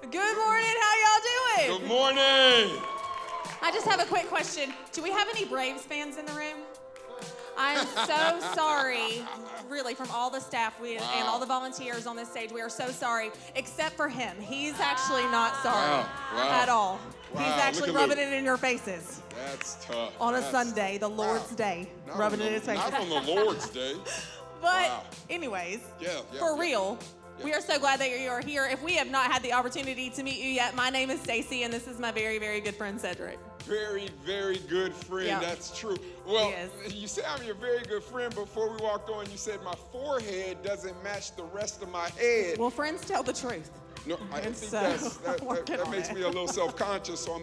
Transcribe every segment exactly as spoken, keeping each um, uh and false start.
Good morning, how y'all doing? Good morning. I just have a quick question. Do we have any Braves fans in the room? I'm so sorry, really, from all the staff we, wow. and all the volunteers on this stage. We are so sorry, except for him. He's actually not sorry wow. Wow. at all. Wow. He's actually Look rubbing Luke. it in your faces. That's tough. On a That's, Sunday, the Lord's wow. Day, not rubbing the, it in his face. Not on the Lord's Day. But wow. anyways, yeah, yeah, for yeah. real, yeah. we are so glad that you are here. If we have not had the opportunity to meet you yet, my name is Stacy, and this is my very, very good friend, Cedric. Very, very good friend. Yep. That's true. Well, He you say I'm your very good friend. Before we walked on, you said my forehead doesn't match the rest of my head. Well, friends tell the truth. No, I And think so, that's, that, that, that makes it. me a little self-conscious. So I'm,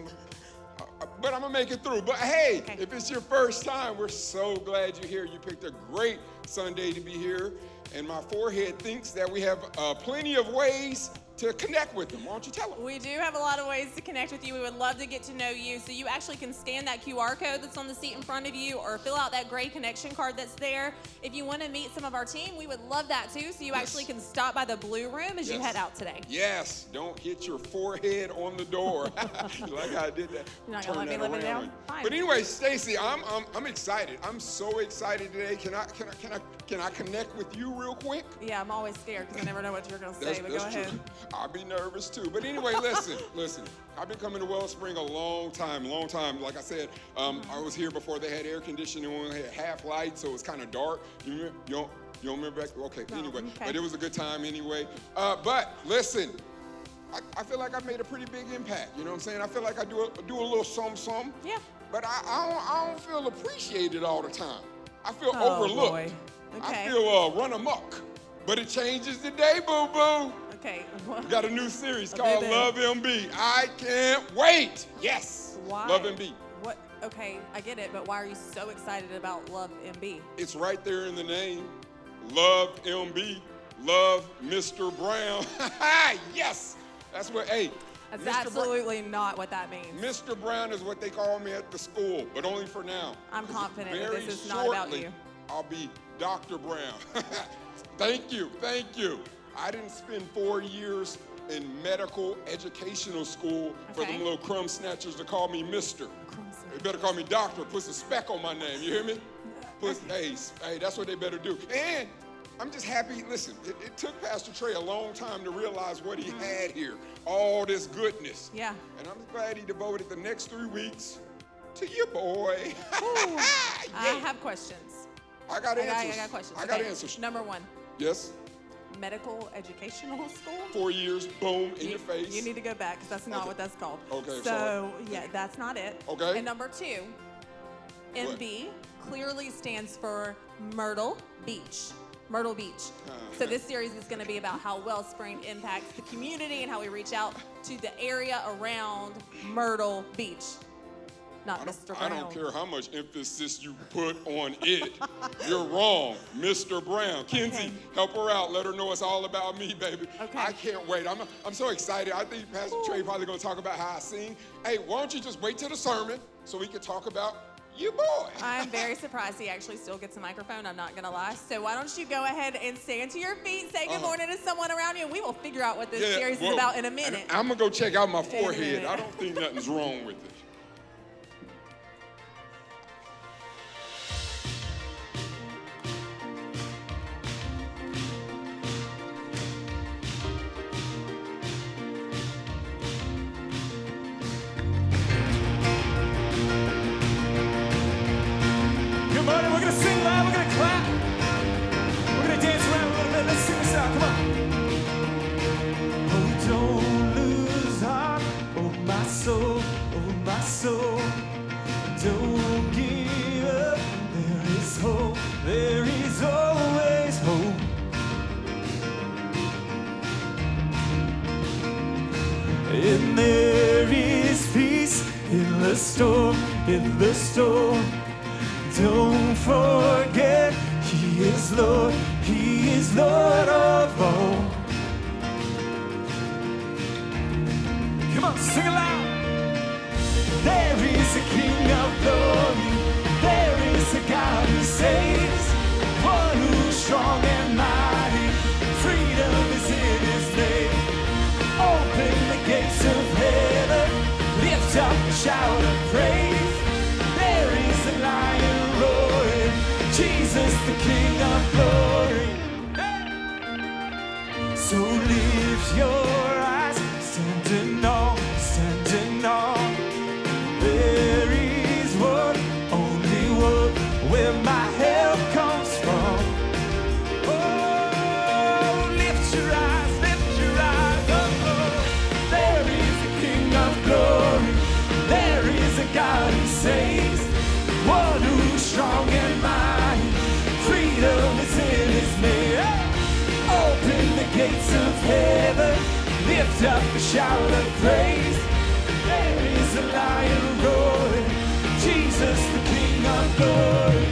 uh, but I'm gonna make it through. But hey, Okay. if it's your first time, we're so glad you're here. You picked a great Sunday to be here. And my forehead thinks that we have uh, plenty of ways to connect with them. Why don't you tell them? We do have a lot of ways to connect with you. We would love to get to know you. So you actually can scan that Q R code that's on the seat in front of you or fill out that gray connection card that's there. If you want to meet some of our team, we would love that too. So you Yes. actually can stop by the blue room as Yes. you head out today. Yes, don't hit your forehead on the door. You like how I did that? You're not Turn gonna let me that live it around. down? Fine. But anyway, Stacy, I'm, I'm I'm excited. I'm so excited today. Can I can I can I can I connect with you real quick? Yeah, I'm always scared because I never know what you're going to say, That's, but that's go true. ahead. I'll be nervous too. But anyway, listen, listen. I've been coming to Wellspring a long time, long time. Like I said, um, I was here before they had air conditioning, when they had half light, so it was kind of dark. You, remember, you don't you don't remember back? Okay, No, anyway. okay. But it was a good time anyway. Uh, but listen, I, I feel like I've made a pretty big impact. You know what I'm saying? I feel like I do a, do a little something, something. Yeah. But I, I, don't, I don't feel appreciated all the time. I feel Oh, overlooked. boy. Okay. I feel uh, run amok. But it changes today, boo-boo. Okay. We got a new series A called bit. LoveMB. I can't wait. Yes. Why? LoveMB. What? Okay, I get it, but why are you so excited about LoveMB? It's right there in the name. LoveMB. Love Mister Brown. Yes. That's what, hey. That's Mister absolutely not what that means. Mister Brown is what they call me at the school, but only for now. I'm confident that Very this is not about shortly, you. I'll be Doctor Brown. Thank you, thank you. I didn't spend four years in medical educational school for Okay. them little crumb snatchers to call me Mister Crumb They better call me Doctor. Put some spec on my name. You hear me? Put, hey, hey, that's what they better do. And I'm just happy. Listen, it, it took Pastor Trey a long time to realize what he had here, all this goodness. Yeah. And I'm glad he devoted the next three weeks to you, boy. Ooh, I Yeah. have questions. I got I got, answers. I got questions. I got Okay, answers. Number one, Yes. medical educational school? Four years, boom, in you, your face. You need to go back because that's not Okay. what that's called. Okay, So, sorry. yeah, that's not it. Okay. And number two, What? M B clearly stands for Myrtle Beach. Myrtle Beach. So this series is going to be about how Wellspring impacts the community and how we reach out to the area around Myrtle Beach. Not I Mister don't, I Brown. don't care how much emphasis you put on it. You're wrong, Mister Brown. Kenzie, Okay. help her out. Let her know it's all about me, baby. Okay. I can't wait. I'm, I'm so excited. I think Pastor Trey probably going to talk about how I sing. Hey, why don't you just wait till the sermon so we can talk about you, boy. I'm very surprised he actually still gets a microphone, I'm not gonna lie. So why don't you go ahead and stand to your feet, say good Uh-huh. morning to someone around you, and we will figure out what this Yeah, series well, is about in a minute. I'm going to go check out my a forehead. minute. I don't think nothing's wrong with it. Good morning, we're gonna sing loud, we're gonna clap. We're gonna dance around a little bit. Let's sing this out, come on. Oh, don't lose heart, oh my soul, oh my soul. Don't give up, there is hope, there is always hope. And there is peace in the storm, in the storm. Don't forget, He is Lord, He is Lord of all. Come on, sing it loud. There is a King of glory, there is a God who saves, one who's strong and mighty, freedom is in His name. Open the gates of heaven, lift up a shout of praise. There is a lion roaring, Jesus the King of glory. So lift your eyes, standing on, standing on. There is one, only one, where my help comes from. Oh, lift your eyes, lift your eyes, oh, oh. There is a King of glory, there is a God who saves, one who's strong and mighty, freedom is in his name. Open the gates of heaven, lift up a shout of praise. There is a lion roaring, Jesus the King of glory.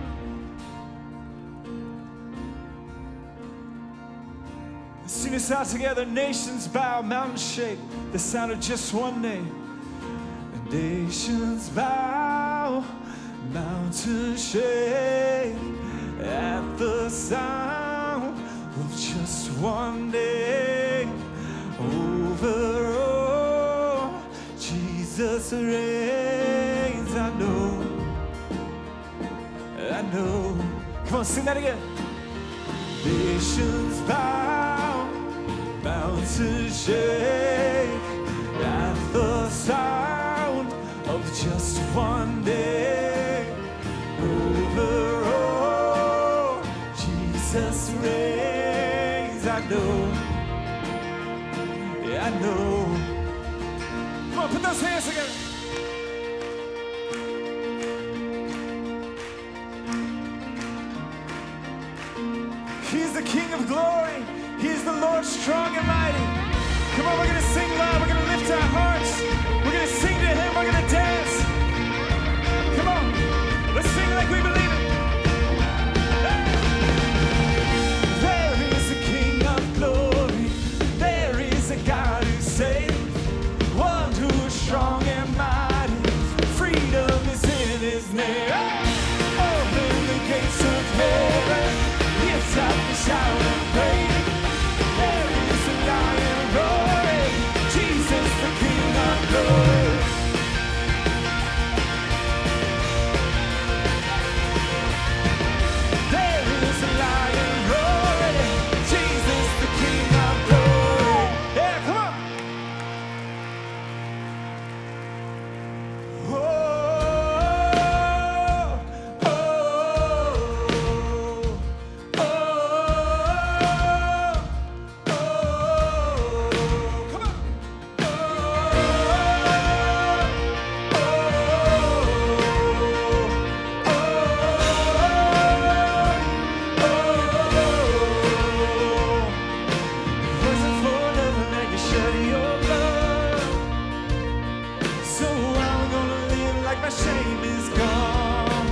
Let's sing this out together. Nations bow, mountains shake, the sound of just one name. Nations bow, mountains shake at the sound of just one name. Over all, Jesus reigns. I know, I know. Come on, sing that again. Nations bow, mountains shake at the sound of just one name. Over all, Jesus reigns. I know, yeah, I know. Come on, put those hands together. He's the King of glory. He's the Lord strong and mighty. Come on, we're going to sing loud. We're going to lift our hearts. We're going to sing to him. We're going to dance. Come on, let's sing like we believe it. There is a King of glory. There is a God who saves, one who is strong and mighty. Freedom is in his name. Open the gates of heaven, lift up the shout of praise. There is a lion roaring, Jesus the King of glory. There is a lion roaring, Jesus the King of glory. Yeah, come on. Oh, oh, oh, oh, oh. Come on. Wasn't for nothing that you shed your blood, so I'm gonna live like my shame is gone.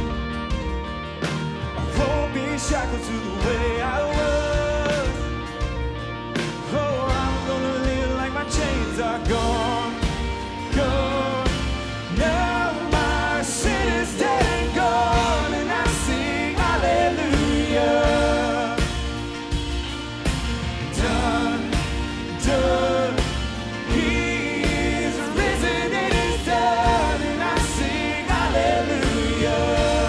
I won't be shackled to the way I was. Oh, I'm gonna live like my chains are gone, gone. Now my sin is dead and gone, and I sing hallelujah. Done, done. He is risen, it is done, and I sing hallelujah.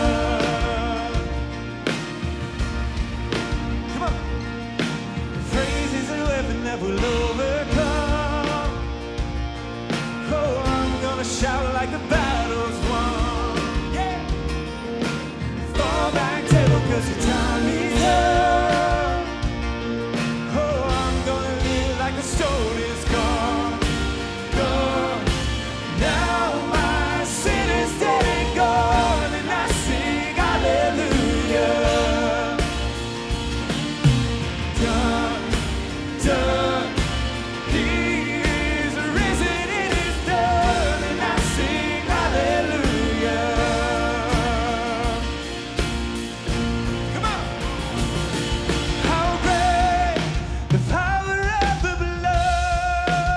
Come on. Praise is a weapon that will overcome. Oh, I'm gonna shout like the battle's won. Yeah. Fall back, table, cause your time is up. Oh, I'm gonna live like the stone is gone, gone. Now my sin is dead and gone, and I sing hallelujah. Done, done. He is risen, it is done, and I sing hallelujah. Come on. How great the power of the blood.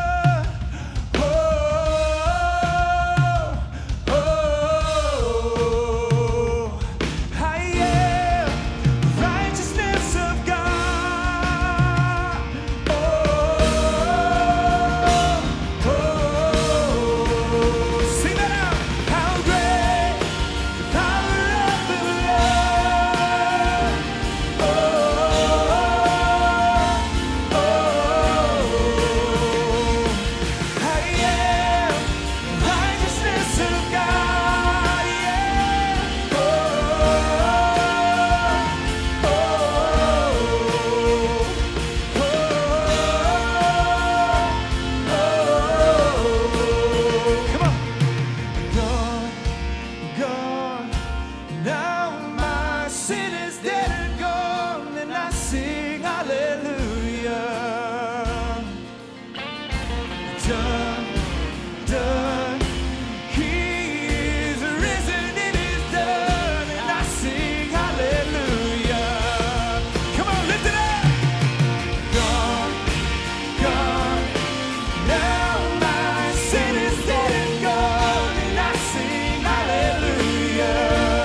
done, done. He is risen, it is done, and I sing hallelujah. Come on, lift it up. Gone, gone. Now my sin is dead and gone, and I sing hallelujah.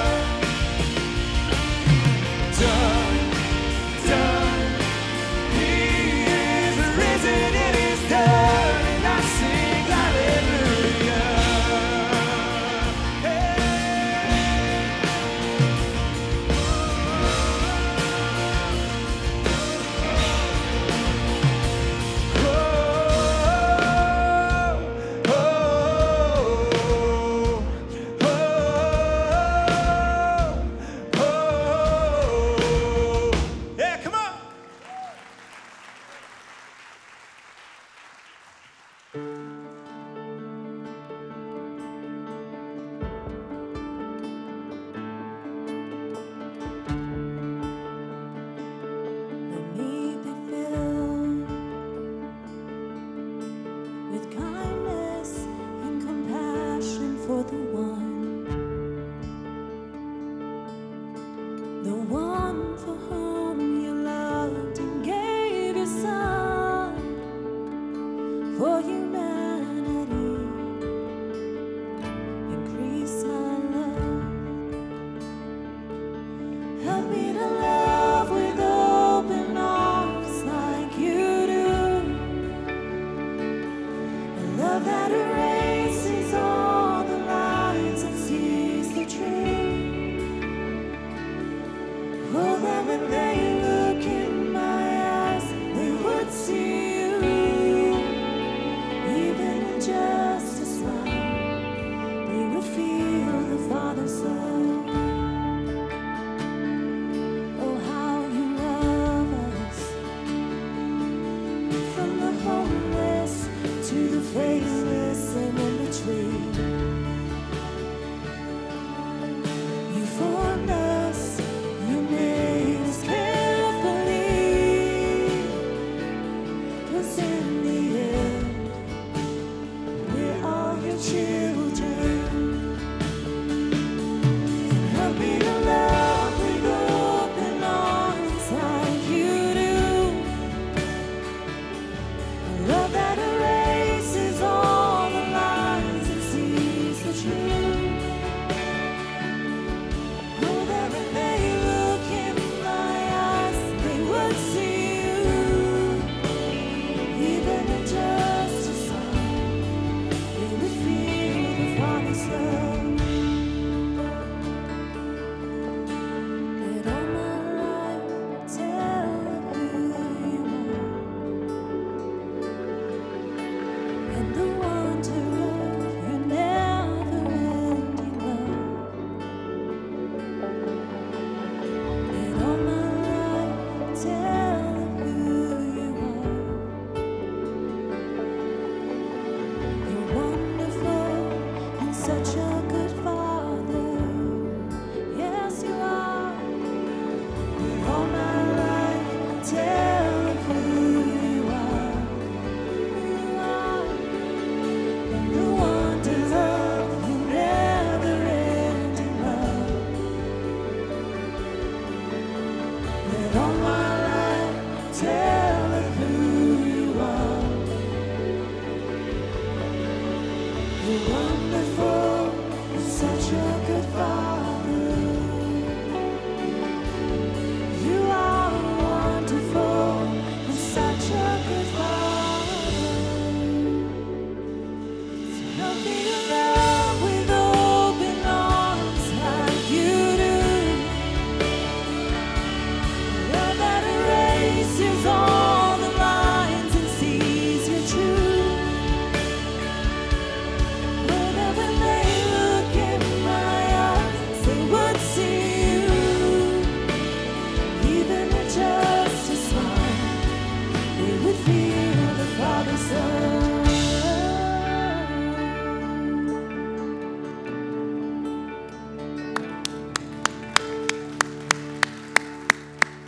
Done, done. He is risen, it is done, and I sing hallelujah. Hey. Oh, oh, oh, oh, oh. Yeah, come on. Let me be filled with kindness and compassion for the one, the one for whom you loved and gave your son for humanity. Increase my love. Help me to love with open arms like you do. A love that erases all the lines and sees the truth. Oh, that when they look in my eyes, they would see you. Even in just a smile, they would feel the Father's love. Oh, how you love us. From the homeless to the faithless and in between. You formed us, you made us carefully. 'Cause in the end, we're all your children. Help me to love with open arms like you do. A love that erases all the lies and sees the truth. Oh, that when they look in my eyes, they would see you. Even in just a sign, they would feel the Father's love. Let all my life tell of who you are, and the wonder of your never-ending love. Let all my life tell of who you are. You're wonderful and such a good Father. Yes, you are. Let all my life tell of who you are. You are. And the wonders of your never-ending love. Let all my life tell of who you are. You're wonderful and such a good Father. You are wonderful and such a good Father. So help me to love with open arms like you do. Love that erases all the lines and sees your truth. Oh, that when they look in my eyes, they would see you. Even in just a smile, they would feel the Father's love.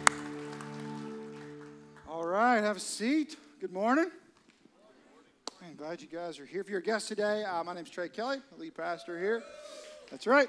All right, have a seat. Good morning. Man, I'm glad you guys are here. If you're a guest today, uh, my name's Trey Kelly, the lead pastor here. That's right.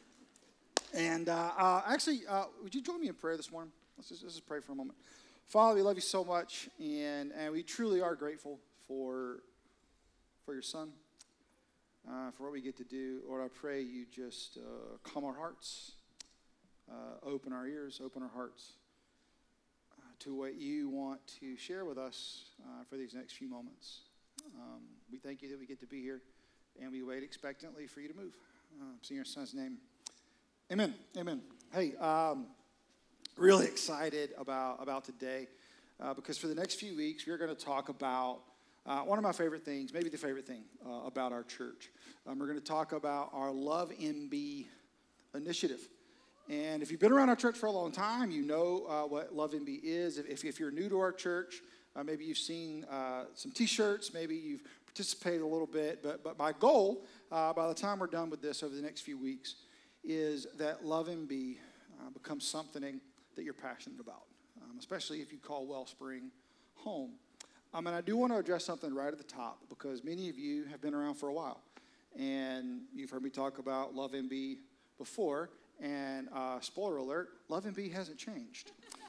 And uh, uh, actually, uh, would you join me in prayer this morning? Let's just, let's just pray for a moment. Father, we love you so much, and, and we truly are grateful for, for your son, uh, for what we get to do. Lord, I pray you just uh, calm our hearts, uh, open our ears, open our hearts uh, to what you want to share with us uh, for these next few moments. Um, we thank you that we get to be here, and we wait expectantly for you to move. Uh, it's in your son's name. Amen. Amen. Hey, um, really excited about, about today uh, because for the next few weeks, we're going to talk about uh, one of my favorite things, maybe the favorite thing uh, about our church. Um, we're going to talk about our LoveMB initiative. And if you've been around our church for a long time, you know uh, what LoveMB is. If, if you're new to our church, uh, maybe you've seen uh, some T-shirts, maybe you've participated a little bit. But, but my goal, uh, by the time we're done with this over the next few weeks, is that LoveMB uh, becomes something that you're passionate about, um, especially if you call Wellspring home. Um, and I do want to address something right at the top because many of you have been around for a while. And you've heard me talk about LoveMB before. And uh, spoiler alert, LoveMB hasn't changed.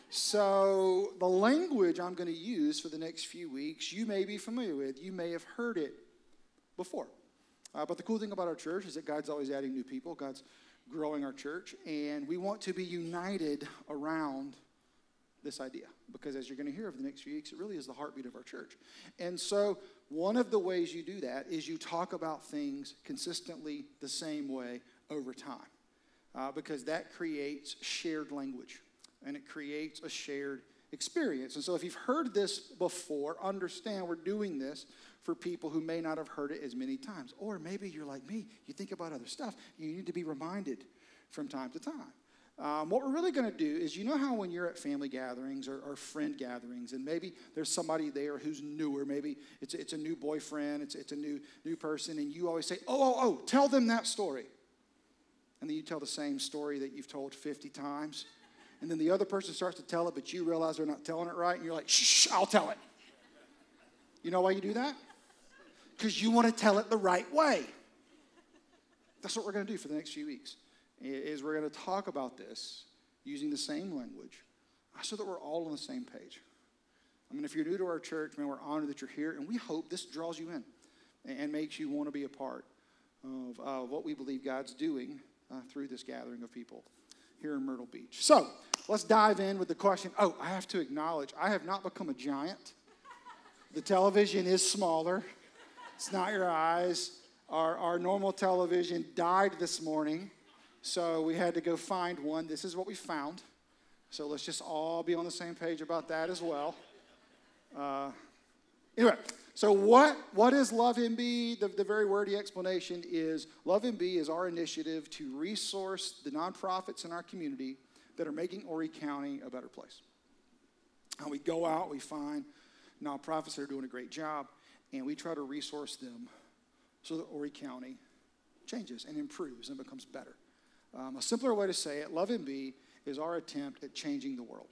So the language I'm going to use for the next few weeks, you may be familiar with. You may have heard it before. Uh, but the cool thing about our church is that God's always adding new people. God's growing our church. And we want to be united around this idea. Because as you're going to hear over the next few weeks, it really is the heartbeat of our church. And so one of the ways you do that is you talk about things consistently the same way over time. Uh, because that creates shared language. And it creates a shared experience. And so if you've heard this before, understand we're doing this for people who may not have heard it as many times. Or maybe you're like me, you think about other stuff. You need to be reminded from time to time. Um, what we're really going to do is, you know how when you're at family gatherings or, or friend gatherings, and maybe there's somebody there who's newer, maybe it's, it's a new boyfriend, it's, it's a new, new person, and you always say, oh, oh, oh, tell them that story. And then you tell the same story that you've told fifty times. And then the other person starts to tell it, but you realize they're not telling it right. And you're like, shh, I'll tell it. You know why you do that? Because you want to tell it the right way. That's what we're going to do for the next few weeks. Is we're going to talk about this using the same language so that we're all on the same page. I mean, if you're new to our church, man, we're honored that you're here. And we hope this draws you in and makes you want to be a part of uh, what we believe God's doing Uh, through this gathering of people here in Myrtle Beach. So let's dive in with the question. Oh, I have to acknowledge, I have not become a giant. The television is smaller. It's not your eyes. Our, our normal television died this morning, so we had to go find one. This is what we found. So let's just all be on the same page about that as well. Uh, anyway. So what, what is LoveMB? The, the very wordy explanation is LoveMB is our initiative to resource the nonprofits in our community that are making Horry County a better place. And we go out, we find nonprofits that are doing a great job, and we try to resource them so that Horry County changes and improves and becomes better. Um, a simpler way to say it, LoveMB is our attempt at changing the world.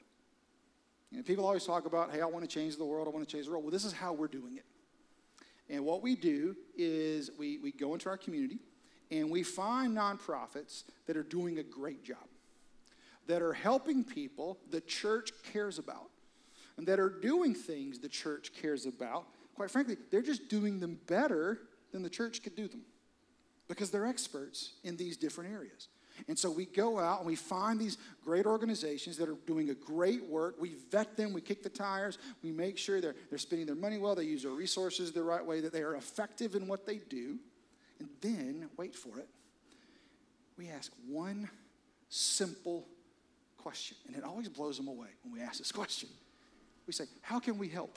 And people always talk about, hey, I want to change the world, I want to change the world. Well, this is how we're doing it. And what we do is we, we go into our community and we find nonprofits that are doing a great job, that are helping people the church cares about, and that are doing things the church cares about. Quite frankly, they're just doing them better than the church could do them because they're experts in these different areas. And so we go out and we find these great organizations that are doing a great work. We vet them, we kick the tires, we make sure they're, they're spending their money well, they use their resources the right way, that they are effective in what they do. And then, wait for it, we ask one simple question. And it always blows them away when we ask this question. We say, how can we help?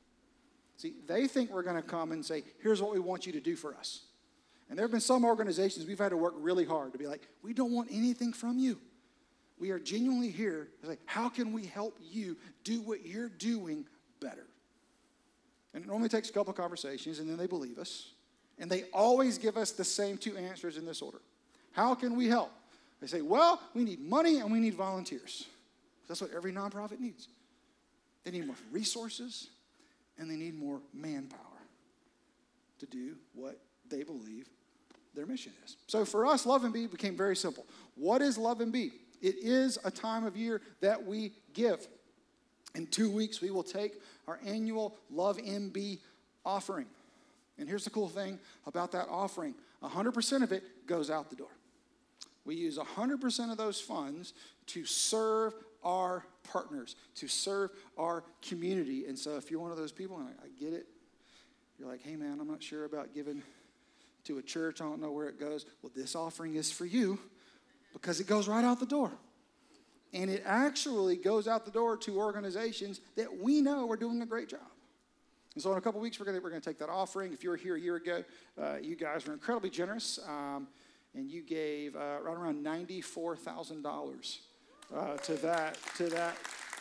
See, they think we're going to come and say, here's what we want you to do for us. And there have been some organizations we've had to work really hard to be like, we don't want anything from you. We are genuinely here to say, how can we help you do what you're doing better? And it normally takes a couple of conversations, and then they believe us. And they always give us the same two answers in this order. How can we help? They say, well, we need money and we need volunteers. That's what every nonprofit needs. They need more resources, and they need more manpower. to do what they believe their mission is. So for us, LoveMB became very simple. What is LoveMB? It is a time of year that we give. In two weeks, we will take our annual LoveMB offering. And here's the cool thing about that offering. one hundred percent of it goes out the door. We use one hundred percent of those funds to serve our partners, to serve our community. And so if you're one of those people, and I, I get it, you're like, hey man, I'm not sure about giving to a church. I don't know where it goes. Well, this offering is for you because it goes right out the door. And it actually goes out the door to organizations that we know are doing a great job. And so in a couple weeks, we're going we're to take that offering. If you were here a year ago, uh, you guys were incredibly generous, um, and you gave uh, right around ninety-four thousand dollars uh, to that. To that.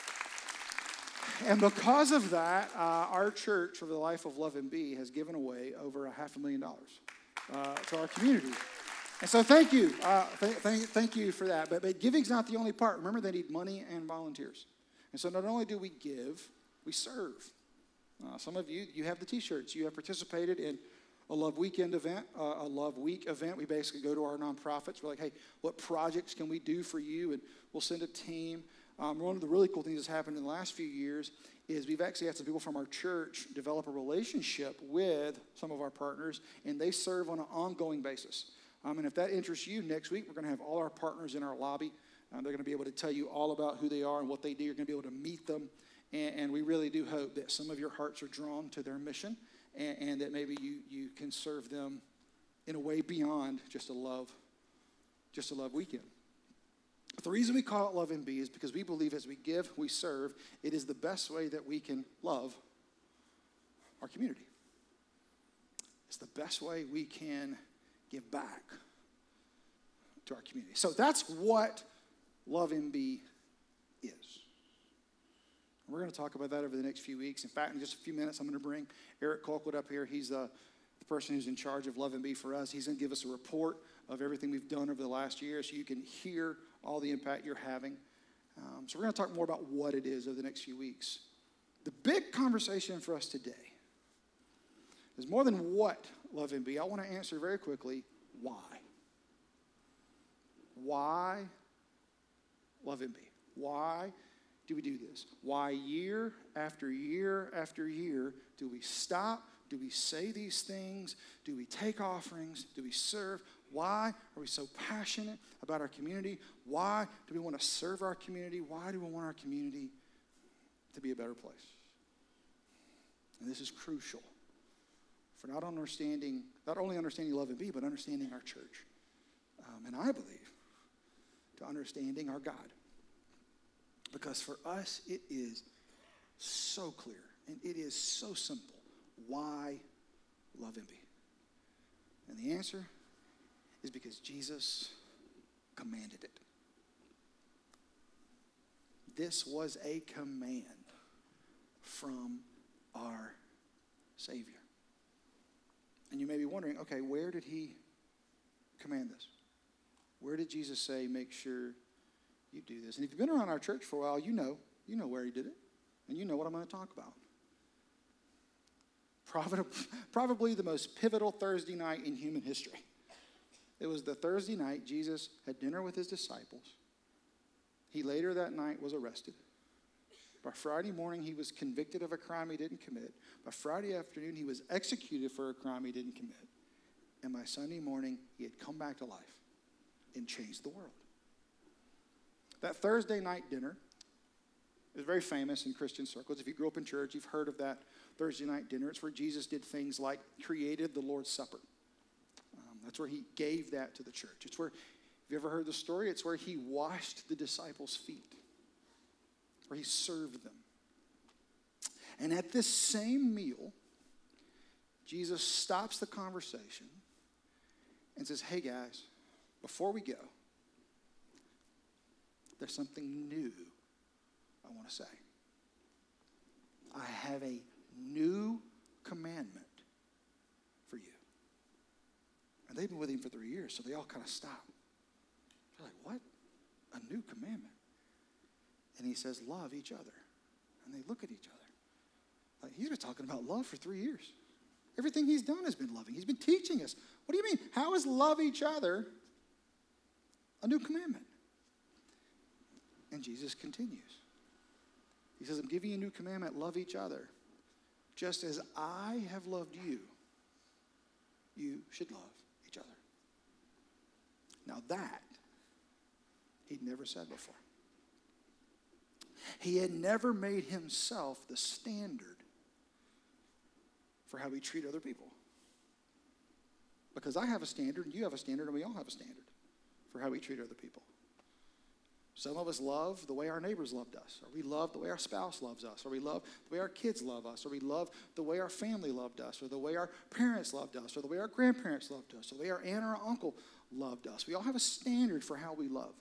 And because of that, uh, our church, for the life of LoveMB, has given away over a half a million dollars uh, to our community. And so thank you. Uh, th- th- thank you for that. But, but giving's not the only part. Remember, they need money and volunteers. And so not only do we give, we serve. Uh, some of you, you have the T-shirts. You have participated in a Love Weekend event, uh, a Love Week event. We basically go to our nonprofits. We're like, hey, what projects can we do for you? And we'll send a team. Um, one of the really cool things that's happened in the last few years is we've actually had some people from our church develop a relationship with some of our partners, and they serve on an ongoing basis. Um, and if that interests you, next week we're going to have all our partners in our lobby. Uh, they're going to be able to tell you all about who they are and what they do. You're going to be able to meet them. And, and we really do hope that some of your hearts are drawn to their mission, and, and that maybe you, you can serve them in a way beyond just a love, just a love weekend. But the reason we call it LoveMB is because we believe as we give, we serve, it is the best way that we can love our community. It's the best way we can give back to our community. So that's what LoveMB is. We're going to talk about that over the next few weeks. In fact, in just a few minutes, I'm going to bring Eric Colquitt up here. He's the, the person who's in charge of LoveMB for us. He's going to give us a report of everything we've done over the last year so you can hear all the impact you're having. Um, so we're going to talk more about what it is over the next few weeks. The big conversation for us today is more than what LoveMB. I want to answer very quickly, why? Why LoveMB? Why do we do this? Why year after year after year do we stop? Do we say these things? Do we take offerings? Do we serve? Why are we so passionate about our community? Why do we want to serve our community? Why do we want our community to be a better place? And this is crucial for not understanding, not only understanding LoveMB, but understanding our church. Um, and I believe to understanding our God. Because for us, it is so clear and it is so simple. Why LoveMB? And the answer is because Jesus commanded it. This was a command from our Savior. And you may be wondering, okay, where did he command this? Where did Jesus say, make sure you do this? And if you've been around our church for a while, you know, you know where he did it. And you know what I'm going to talk about. Probably the most pivotal Thursday night in human history. It was the Thursday night Jesus had dinner with his disciples. He later that night was arrested. By Friday morning, he was convicted of a crime he didn't commit. By Friday afternoon, he was executed for a crime he didn't commit. And by Sunday morning, he had come back to life and changed the world. That Thursday night dinner is very famous in Christian circles. If you grew up in church, you've heard of that Thursday night dinner. It's where Jesus did things like created the Lord's Supper. Um, that's where he gave that to the church. It's where, have you ever heard the story? It's where he washed the disciples' feet, where he served them. And at this same meal, Jesus stops the conversation and says, hey guys, before we go, there's something new I want to say. I have a new commandment for you. And they've been with him for three years, so they all kind of stop. They're like, what? A new commandment? And he says, love each other. And they look at each other. Like, he's been talking about love for three years. Everything he's done has been loving. He's been teaching us. What do you mean? How is love each other a new commandment? And Jesus continues. He says, I'm giving you a new commandment, love each other. Just as I have loved you, you should love each other. Now that, he'd never said before. He had never made himself the standard for how we treat other people. Because I have a standard, and you have a standard, and we all have a standard for how we treat other people. Some of us love the way our neighbors loved us, or we love the way our spouse loves us, or we love the way our kids love us, or we love the way our family loved us, or the way our parents loved us, or the way our grandparents loved us, or the way our aunt or our uncle loved us. We all have a standard for how we love.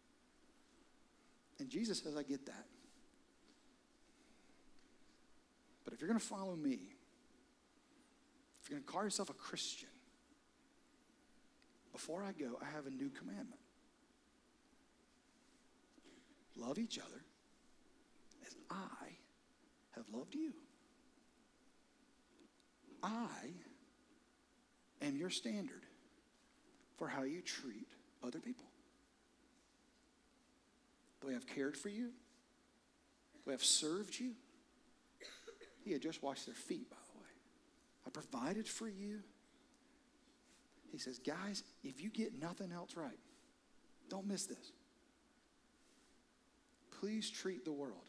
And Jesus says, I get that. But if you're going to follow me, if you're going to call yourself a Christian, before I go, I have a new commandment. Love each other as I have loved you. I am your standard for how you treat other people. The way I've cared for you, the way I've served you. He had just washed their feet, by the way. I provided for you. He says, guys, if you get nothing else right, don't miss this. Please treat the world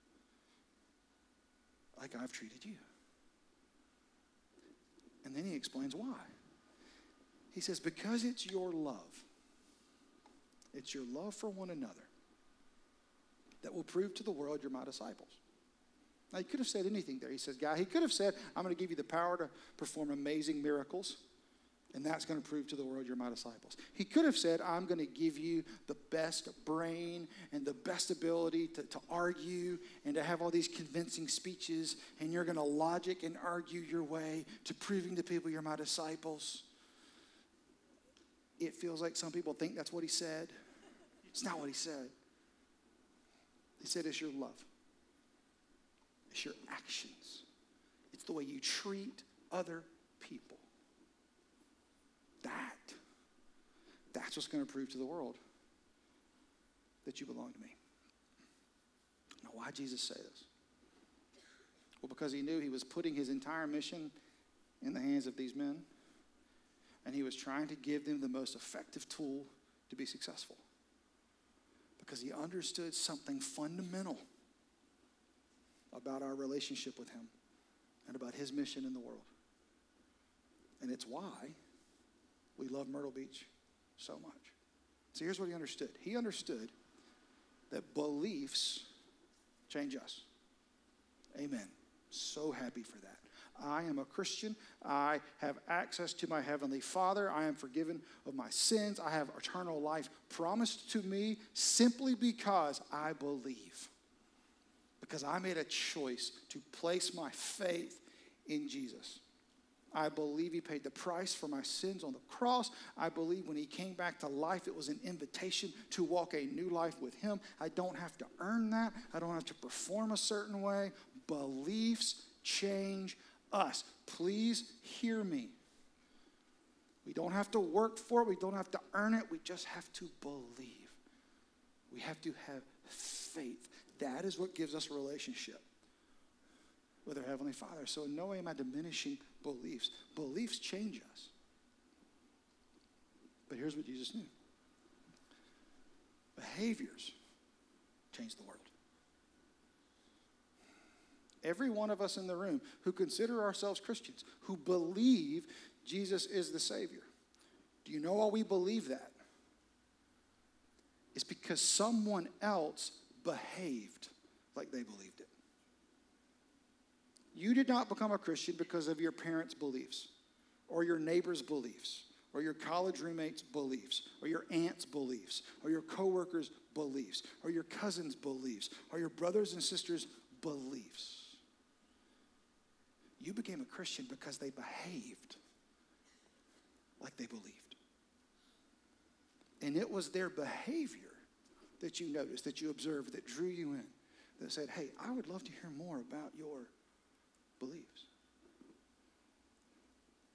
like I've treated you. And then he explains why. He says, because it's your love. It's your love for one another that will prove to the world you're my disciples. Now, he could have said anything there. He says, guy, he could have said, I'm going to give you the power to perform amazing miracles, and that's going to prove to the world you're my disciples. He could have said, I'm going to give you the best brain and the best ability to, to argue and to have all these convincing speeches, and you're going to logic and argue your way to proving to people you're my disciples. It feels like some people think that's what he said. It's not what he said. He said it's your love. It's your actions. It's the way you treat other people. That, that's what's going to prove to the world that you belong to me. Now, why did Jesus say this? Well, because he knew he was putting his entire mission in the hands of these men, and he was trying to give them the most effective tool to be successful. Because he understood something fundamental about our relationship with him and about his mission in the world. And it's why we love Myrtle Beach so much. So here's what he understood. He understood that beliefs change us. Amen. So happy for that. I am a Christian. I have access to my Heavenly Father. I am forgiven of my sins. I have eternal life promised to me simply because I believe. Because I made a choice to place my faith in Jesus. I believe he paid the price for my sins on the cross. I believe when he came back to life, it was an invitation to walk a new life with him. I don't have to earn that. I don't have to perform a certain way. Beliefs change us. Please hear me. We don't have to work for it. We don't have to earn it. We just have to believe. We have to have faith. That is what gives us a relationship with our Heavenly Father. So in no way am I diminishing beliefs. Beliefs change us. But here's what Jesus knew. Behaviors change the world. Every one of us in the room who consider ourselves Christians, who believe Jesus is the Savior. Do you know why we believe that? It's because someone else behaved like they believed it. You did not become a Christian because of your parents' beliefs, or your neighbor's beliefs, or your college roommate's beliefs, or your aunt's beliefs, or your coworkers' beliefs, or your cousin's beliefs, or your brothers and sisters' beliefs. You became a Christian because they behaved like they believed. And it was their behavior that you noticed, that you observed, that drew you in, that said, hey, I would love to hear more about your beliefs.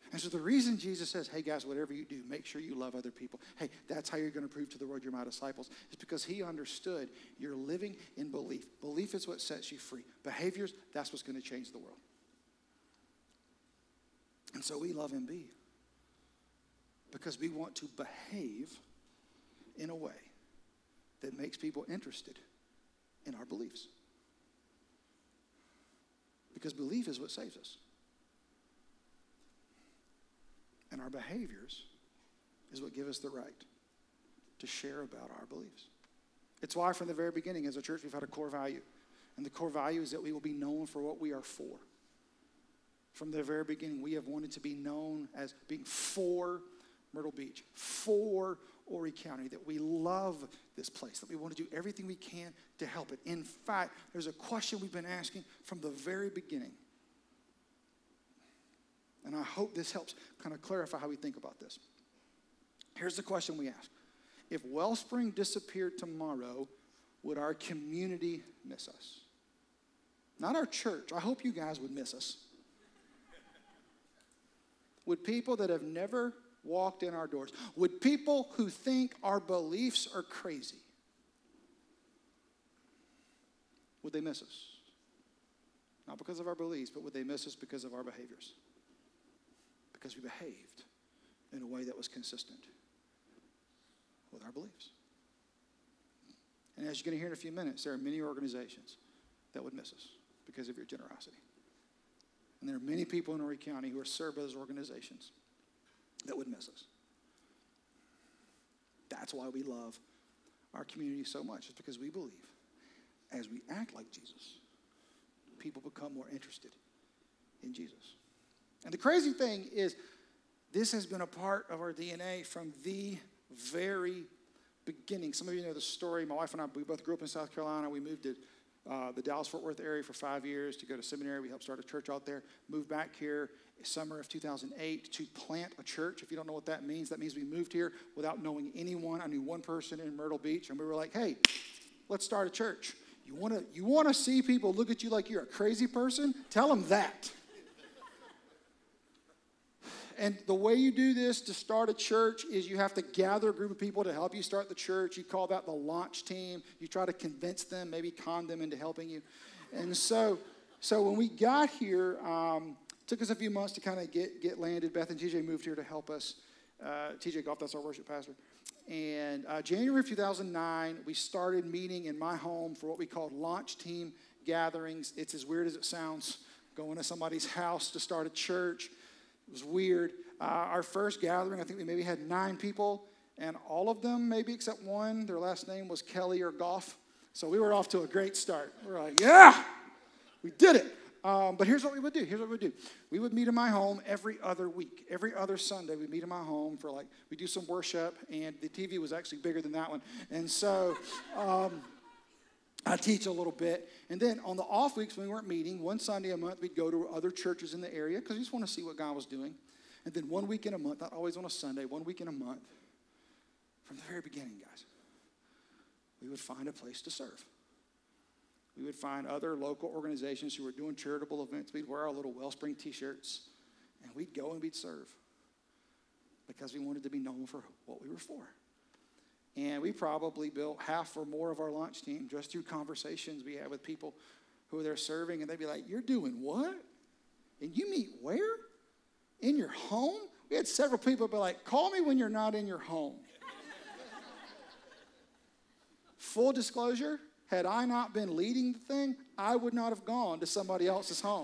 And so the reason Jesus says, hey, guys, whatever you do, make sure you love other people. Hey, that's how you're going to prove to the world you're my disciples. Is because he understood you're living in belief. Belief is what sets you free. Behaviors, that's what's going to change the world. And so we love M B because we want to behave in a way that makes people interested in our beliefs. Because belief is what saves us. And our behaviors is what give us the right to share about our beliefs. It's why from the very beginning as a church we've had a core value. And the core value is that we will be known for what we are for. From the very beginning we have wanted to be known as being for Myrtle Beach, for Horry County, that we love this place, that we want to do everything we can to help it. In fact, there's a question we've been asking from the very beginning. And I hope this helps kind of clarify how we think about this. Here's the question we ask. If Wellspring disappeared tomorrow, would our community miss us? Not our church. I hope you guys would miss us. Would people that have never walked in our doors, would people who think our beliefs are crazy, would they miss us? Not because of our beliefs, but would they miss us because of our behaviors? Because we behaved in a way that was consistent with our beliefs. And as you're going to hear in a few minutes, there are many organizations that would miss us because of your generosity. And there are many people in Horry County who are served by those organizations that would miss us. That's why we love our community so much. It's because we believe as we act like Jesus, people become more interested in Jesus. And the crazy thing is, this has been a part of our D N A from the very beginning. Some of you know the story. My wife and I, we both grew up in South Carolina. We moved to uh, the Dallas-Fort Worth area for five years to go to seminary. We helped start a church out there. Moved back here summer of two thousand eight to plant a church. If you don't know what that means, that means we moved here without knowing anyone. I knew one person in Myrtle Beach, and we were like, hey, let's start a church. You want to you want to see people look at you like you're a crazy person? Tell them that. And the way you do this to start a church is you have to gather a group of people to help you start the church. You call that the launch team. You try to convince them, maybe con them into helping you. And so, so when we got here, um, it took us a few months to kind of get, get landed. Beth and T J moved here to help us. Uh, T J Goff, that's our worship pastor. And uh, January of two thousand nine, we started meeting in my home for what we called launch team gatherings. It's as weird as it sounds, going to somebody's house to start a church. It was weird. Uh, our first gathering, I think we maybe had nine people, and all of them, maybe except one, their last name was Kelly or Goff. So we were off to a great start. We were like, yeah, we did it. Um, but here's what we would do. Here's what we would do. We would meet in my home every other week. Every other Sunday, we'd meet in my home for like, we do some worship, and the T V was actually bigger than that one. And so um, I teach a little bit. And then on the off weeks when we weren't meeting, one Sunday a month, we'd go to other churches in the area because we just want to see what God was doing. And then one week in a month, not always on a Sunday, one week in a month, from the very beginning, guys, we would find a place to serve. We would find other local organizations who were doing charitable events. We'd wear our little Wellspring t-shirts, and we'd go and we'd serve because we wanted to be known for what we were for. And we probably built half or more of our launch team just through conversations we had with people who were there serving, and they'd be like, you're doing what? And you meet where? In your home? We had several people be like, call me when you're not in your home. Full disclosure, had I not been leading the thing, I would not have gone to somebody else's home.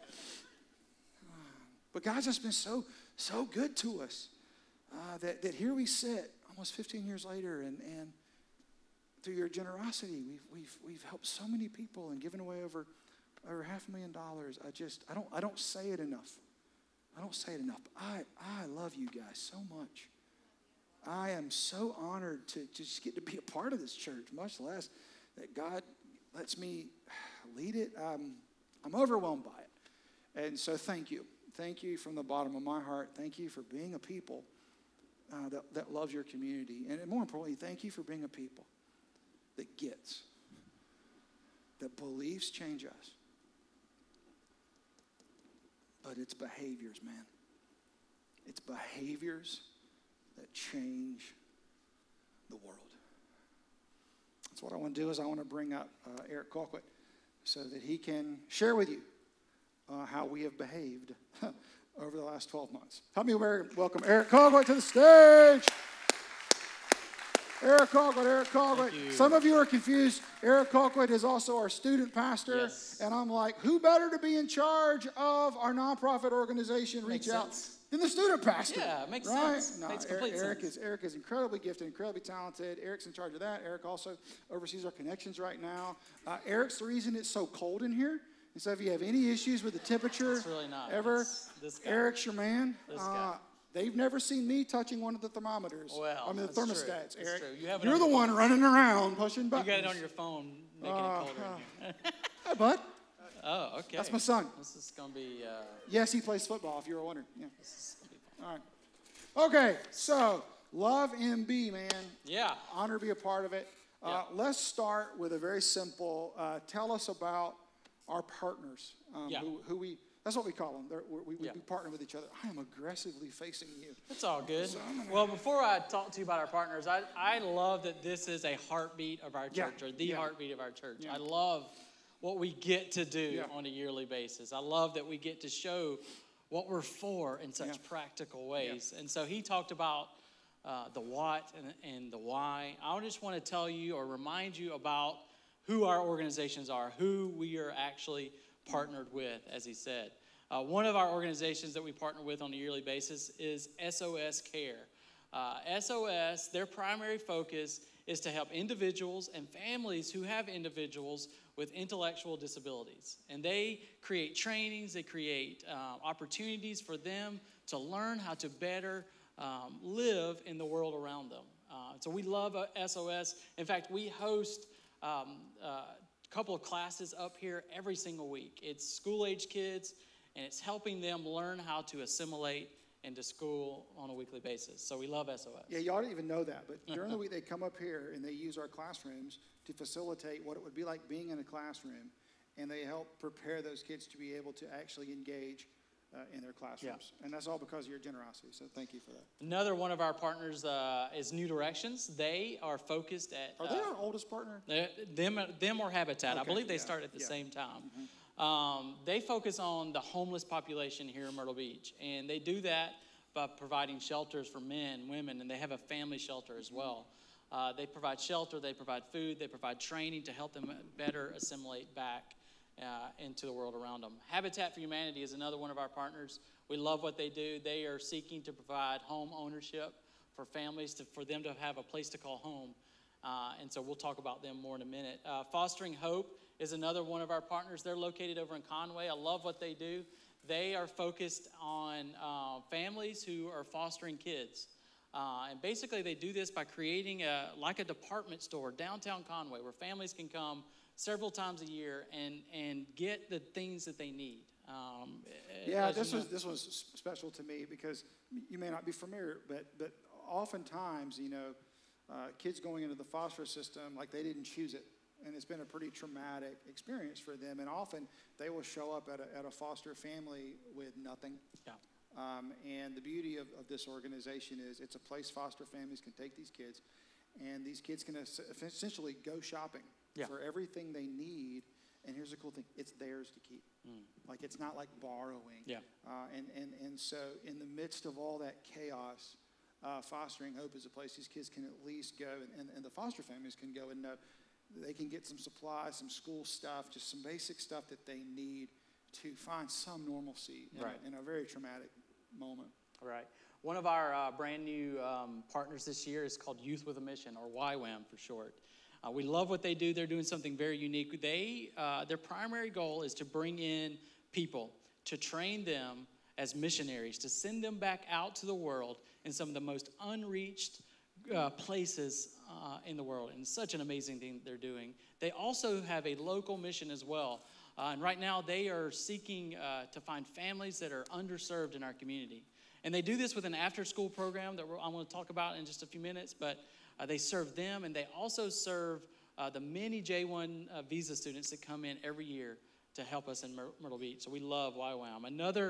But God's just been so, so good to us uh, that, that here we sit almost fifteen years later, and, and through your generosity, we've, we've, we've helped so many people and given away over, over half a million dollars. I just, I don't, I don't say it enough. I don't say it enough. I, I love you guys so much. I am so honored to, to just get to be a part of this church, much less that God lets me lead it. Um, I'm overwhelmed by it. And so thank you. Thank you from the bottom of my heart. Thank you for being a people uh, that, that loves your community. And more importantly, thank you for being a people that gets, that beliefs change us. But it's behaviors, man. It's behaviors that change the world. So what I want to do is I want to bring up uh, Eric Colquitt so that he can share with you uh, how we have behaved over the last twelve months. Help me welcome Eric Colquitt to the stage. Eric Colquitt, Eric Colquitt. Some of you are confused. Eric Colquitt is also our student pastor. Yes. And I'm like, who better to be in charge of our nonprofit organization, Reach Makes Out, sense. than the student pastor? Yeah, it makes right? sense. No, Makes Eric, complete Eric sense. is Eric is incredibly gifted, incredibly talented. Eric's in charge of that. Eric also oversees our connections right now. Uh, Eric's the reason it's so cold in here. And so if you have any issues with the temperature It's really not. ever, It's this guy. Eric's your man. This Uh, guy. They've never seen me touching one of the thermometers. Well, I mean, the that's true. thermostats, That's Eric. true. You have it You're on the your one phone. running around pushing You buttons. got it on your phone, making Uh, it colder in here. Hi, bud. Oh, okay. That's my son. This is going to be, uh, Yes, he plays football, if you were wondering. Yeah. this is gonna be fun. All right. Okay, so LoveMB, man. Yeah. Honor to be a part of it. Uh, Yeah. Let's start with a very simple, uh, tell us about our partners, um, Yeah. who, who we, that's what we call them. They're, we, we, Yeah. we partner with each other. I am aggressively facing you. It's all good. Well, before I talk to you about our partners, I, I love that this is a heartbeat of our Yeah, church, or the yeah. heartbeat of our church. Yeah. I love what we get to do Yeah. on a yearly basis. I love that we get to show what we're for in such Yeah. practical ways. And so he talked about uh, the what and, and the why. I just want to tell you or remind you about who our organizations are, who we are actually partnered with, as he said. Uh, one of our organizations that we partner with on a yearly basis is S O S Care. Uh, S O S, their primary focus is to help individuals and families who have individuals with intellectual disabilities. And they create trainings, they create uh, opportunities for them to learn how to better um, live in the world around them. Uh, so we love uh, S O S. In fact, we host um, uh, a couple of classes up here every single week. It's school-age kids, and it's helping them learn how to assimilate into school on a weekly basis. So we love S O S. Yeah, y'all didn't even know that, but during the week they come up here and they use our classrooms to facilitate what it would be like being in a classroom, and they help prepare those kids to be able to actually engage uh, in their classrooms. And that's all because of your generosity, so thank you for that. Another one of our partners uh, is New Directions. They are focused at... Are they uh, our oldest partner? They're- Them, them or Habitat. I Okay, believe they yeah, start at the yeah. same time. Um, they focus on the homeless population here in Myrtle Beach, and they do that by providing shelters for men, women, and they have a family shelter as well. Uh, they provide shelter, they provide food, they provide training to help them better assimilate back uh, into the world around them. Habitat for Humanity is another one of our partners. We love what they do. They are seeking to provide home ownership for families, to, for them to have a place to call home. Uh, and so we'll talk about them more in a minute. Uh, Fostering Hope is another one of our partners. They're located over in Conway. I love what they do. They are focused on uh, families who are fostering kids. Uh, and basically they do this by creating a, like a department store downtown Conway where families can come several times a year and, and get the things that they need. Um, Yeah, as you this know. was this was s- special to me because you may not be familiar, but but oftentimes, you know, uh, kids going into the foster system, like they didn't choose it, and it's been a pretty traumatic experience for them. And often they will show up at a, at a foster family with nothing. Yeah. Um, and the beauty of, of this organization is it's a place foster families can take these kids, and these kids can es- essentially go shopping Yeah. for everything they need. And here's the cool thing, it's theirs to keep. Mm. Like it's not like borrowing. Yeah. Uh, and, and, and so in the midst of all that chaos, uh, Fostering Hope is a place these kids can at least go, and, and, and the foster families can go and know they can get some supplies, some school stuff, just some basic stuff that they need to find some normalcy in, Right. a, in a very traumatic moment. All right. One of our uh, brand new um, partners this year is called Youth with a Mission, or Y WAM for short. Uh, we love what they do. They're doing something very unique. They, uh, their primary goal is to bring in people, to train them as missionaries, to send them back out to the world in some of the most unreached uh, places uh, in the world. And it's such an amazing thing they're doing. They also have a local mission as well. Uh, and right now they are seeking uh, to find families that are underserved in our community. And they do this with an after-school program that we're, I'm going to talk about in just a few minutes, but uh, they serve them, and they also serve uh, the many J one uh, visa students that come in every year to help us in Myr- Myrtle Beach. So we love Y WAM. Another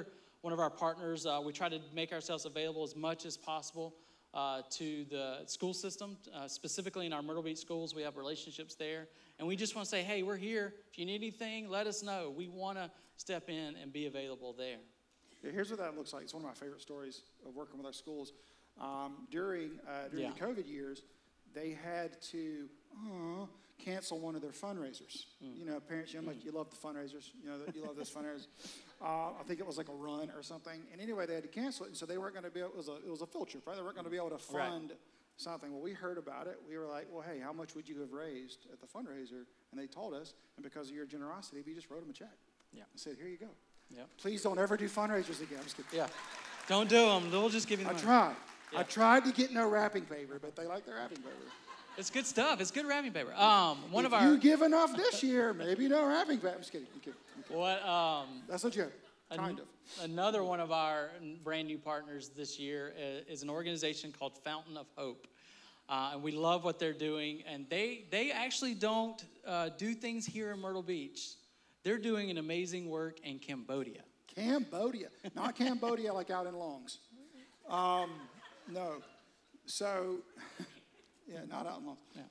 one of our partners. Uh, we try to make ourselves available as much as possible uh, to the school system, uh, specifically in our Myrtle Beach schools. We have relationships there. And we just want to say, hey, we're here. If you need anything, let us know. We want to step in and be available there. Yeah, here's what that looks like. It's one of my favorite stories of working with our schools. Um, during uh, during Yeah. the COVID years, they had to uh, cancel one of their fundraisers. Mm. You know, parents, you know, like you love the fundraisers. You know, you love those fundraisers. Uh, I think it was like a run or something. And anyway, they had to cancel it, and so they weren't going to be able. It was a it was a field trip, right? They weren't going to be able to fund Right. something. Well, we heard about it. We were like, well, hey, how much would you have raised at the fundraiser? And they told us, and because of your generosity, we just wrote them a check. Yeah. And said, here you go. Yep. Please don't ever do fundraisers again. I'm just kidding. Yeah. Don't do them. They'll just give you the I money. tried. Yeah. I tried to get no wrapping paper, but they like their wrapping paper. It's good stuff. It's good wrapping paper. Um, one if of our you give enough this year, maybe no wrapping paper. I'm just kidding. I'm kidding. I'm kidding. what um, That's a joke. Kind an- of. another one of our brand new partners this year is, is an organization called Fountain of Hope. Uh, and we love what they're doing. And they, they actually don't uh, do things here in Myrtle Beach. They're doing an amazing work in Cambodia. Cambodia. Not Cambodia like out in Longs. Um, no. So, yeah, not out in Longs. Yeah.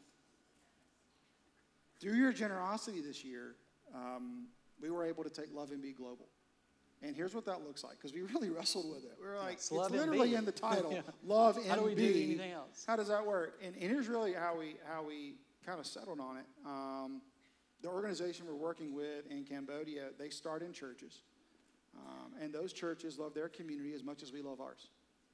Through your generosity this year, um, we were able to take LoveMB global. And here's what that looks like, because we really wrestled with it. We were like, it's it's, LoveMB. literally in the title, Yeah. LoveMB. How do we do anything else? How does that work? And, and here's really how we how we kind of settled on it. Um, the organization we're working with in Cambodia, they start in churches. Um, and those churches love their community as much as we love ours.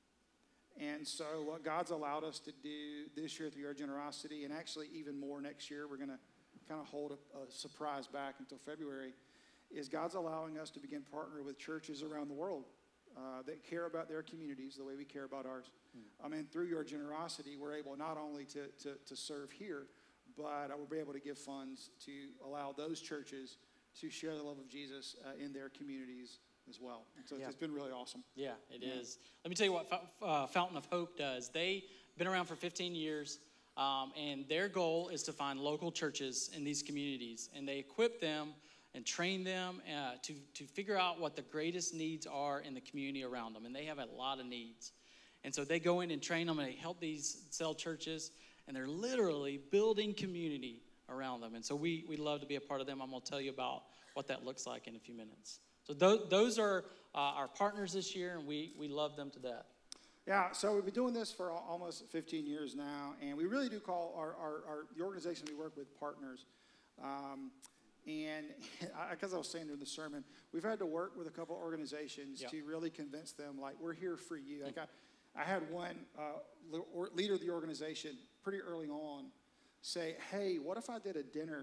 And so what God's allowed us to do this year through our generosity, and actually even more next year, we're going to kind of hold a, a surprise back until February, is God's allowing us to begin partnering with churches around the world uh, that care about their communities the way we care about ours. Mm. I mean, through your generosity, we're able not only to, to, to serve here, but I will be able to give funds to allow those churches to share the love of Jesus uh, in their communities as well. And so Yeah. it's been really awesome. Yeah, it Yeah. is. Let me tell you what uh, Fountain of Hope does. They've been around for fifteen years, um, and their goal is to find local churches in these communities, and they equip them and train them uh, to, to figure out what the greatest needs are in the community around them, and they have a lot of needs. And so they go in and train them, and they help these cell churches, and they're literally building community around them. And so we, we love to be a part of them. I'm going to tell you about what that looks like in a few minutes. So those, those are uh, our partners this year, and we, we love them to death. Yeah, so we've been doing this for al- almost fifteen years now, and we really do call our, our, our the organization we work with partners. Um, and because I, I was saying during the sermon, we've had to work with a couple organizations Yeah. to really convince them, like, we're here for you. Like I, I had one uh, li- or leader of the organization pretty early on say, hey, what if I did a dinner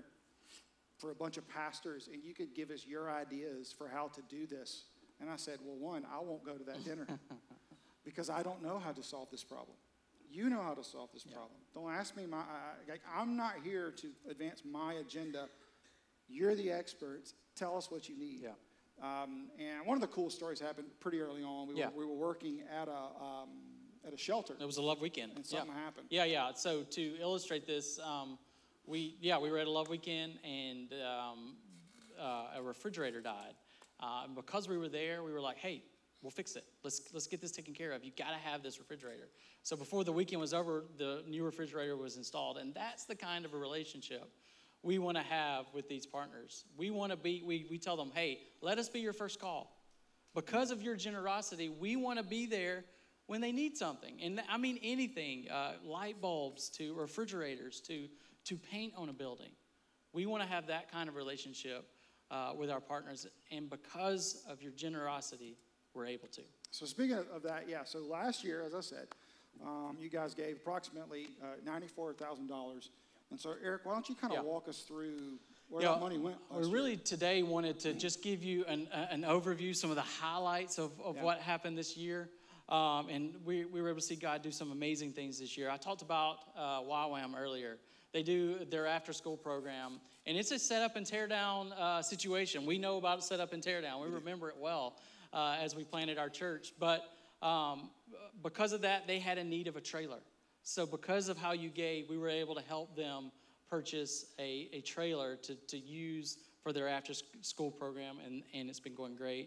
for a bunch of pastors and you could give us your ideas for how to do this? And I said, well, one, I won't go to that dinner because I don't know how to solve this problem. You know how to solve this Yeah. problem. Don't ask me my, I, like, I'm not here to advance my agenda. You're the experts. Tell us what you need. Yeah. Um, and one of the cool stories happened pretty early on. We, Yeah. were, we were working at a, um, at a shelter. It was a Love Weekend. And yeah. something happened. Yeah, yeah. So to illustrate this, um, we yeah we were at a Love Weekend, and um, uh, a refrigerator died. Uh, and because we were there, we were like, hey, we'll fix it. Let's let's get this taken care of. You got to have this refrigerator. So before the weekend was over, the new refrigerator was installed, and that's the kind of a relationship we want to have with these partners. We want to be. We we tell them, hey, let us be your first call. Because of your generosity, we want to be there when they need something. And I mean anything, uh, light bulbs to refrigerators to, to paint on a building. We want to have that kind of relationship uh, with our partners. And because of your generosity, we're able to. So speaking of, of that, yeah, so last year, as I said, um, you guys gave approximately uh, ninety-four thousand dollars. And so, Eric, why don't you kind of Yeah. walk us through where Yeah, that money went we last really year? today wanted to just give you an, uh, an overview, some of the highlights of, of Yeah. what happened this year. Um, and we, we were able to see God do some amazing things this year. I talked about uh, Y WAM earlier. They do their after-school program, and it's a set-up and tear-down uh, situation. We know about set-up and tear-down. We remember it well uh, as we planted our church. But um, because of that, they had a need of a trailer. So because of how you gave, we were able to help them purchase a, a trailer to, to use for their after-school program, and, and it's been going great.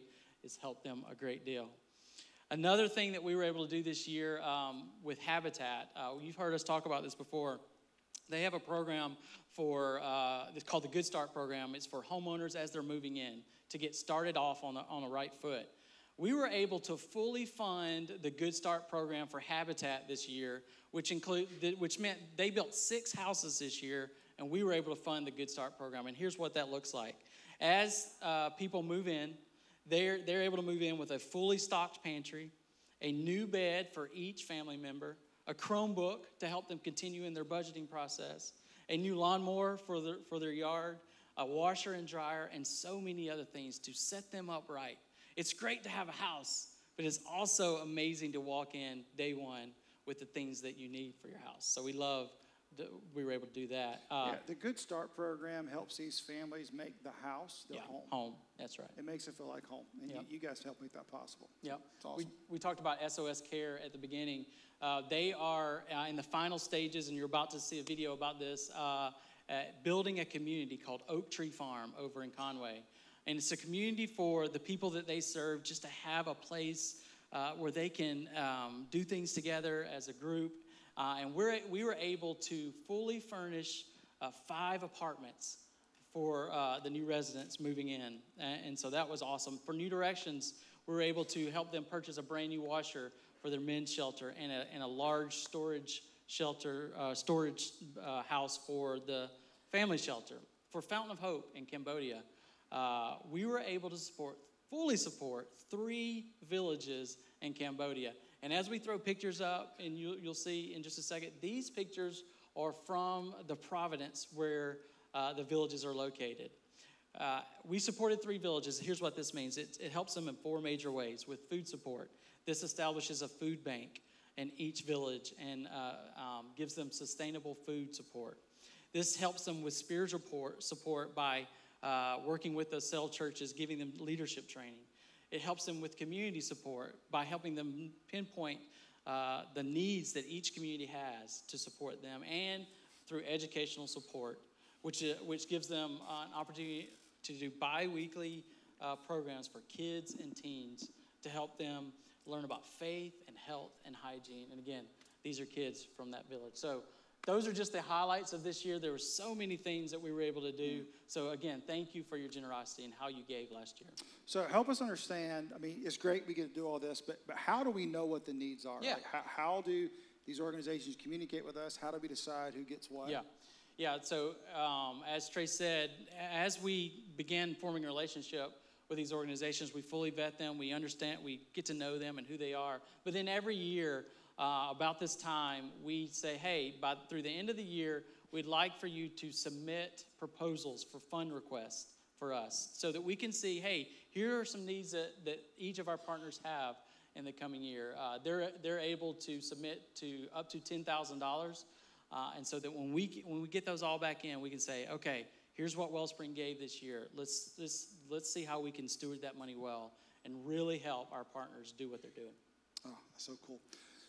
has helped them a great deal. Another thing that we were able to do this year um, with Habitat, uh, you've heard us talk about this before. They have a program for, uh, it's called the Good Start program. It's for homeowners as they're moving in to get started off on the, on the right foot. We were able to fully fund the Good Start program for Habitat this year, which include, which meant they built six houses this year, and we were able to fund the Good Start program. And here's what that looks like. As uh, people move in, they're, they're able to move in with a fully stocked pantry, a new bed for each family member, a Chromebook to help them continue in their budgeting process, a new lawnmower for their, for their yard, a washer and dryer, and so many other things to set them up right. It's great to have a house, but it's also amazing to walk in day one with the things that you need for your house. So we love that we were able to do that. Uh, yeah, the Good Start program helps these families make the house their yeah, home. Home, that's right. It makes it feel like home, and Yep. you, you guys help make that possible. Yep. It's awesome. We, we talked about S O S Care at the beginning. Uh, they are uh, in the final stages, and you're about to see a video about this, uh, at building a community called Oak Tree Farm over in Conway. And it's a community for the people that they serve, just to have a place uh, where they can um, do things together as a group. Uh, and we're, we were able to fully furnish uh, five apartments for uh, the new residents moving in. And, and so that was awesome. For New Directions, we were able to help them purchase a brand new washer for their men's shelter and a, and a large storage shelter, uh, storage uh, house for the family shelter. For Fountain of Hope in Cambodia, uh, we were able to support, fully support, three villages in Cambodia. And as we throw pictures up, and you'll, you'll see in just a second, these pictures are from the Providence where uh, the villages are located. Uh, we supported three villages. Here's what this means. It, it helps them in four major ways with food support. This establishes a food bank in each village and uh, um, gives them sustainable food support. This helps them with spiritual support by uh, working with the cell churches, giving them leadership training. It helps them with community support by helping them pinpoint uh, the needs that each community has to support them, and through educational support, which, uh, which gives them uh, an opportunity to do bi-weekly uh, programs for kids and teens to help them learn about faith and health and hygiene. And again, these are kids from that village. So those are just the highlights of this year. There were so many things that we were able to do. So again, thank you for your generosity and how you gave last year. So help us understand, I mean, it's great we get to do all this, but, but how do we know what the needs are? Yeah. Like how, how do these organizations communicate with us? How do we decide who gets what? Yeah. Yeah, so um, as Trey said, as we began forming a relationship with these organizations, we fully vet them, we understand, we get to know them and who they are. But then every year, uh, about this time, we say, hey, by through the end of the year, we'd like for you to submit proposals for fund requests for us so that we can see, hey, here are some needs that, that each of our partners have in the coming year. Uh, they're, they're able to submit to up to ten thousand dollars. Uh, and so that when we when we get those all back in, we can say, okay, here's what Wellspring gave this year. Let's let's let's see how we can steward that money well and really help our partners do what they're doing. Oh, that's so cool.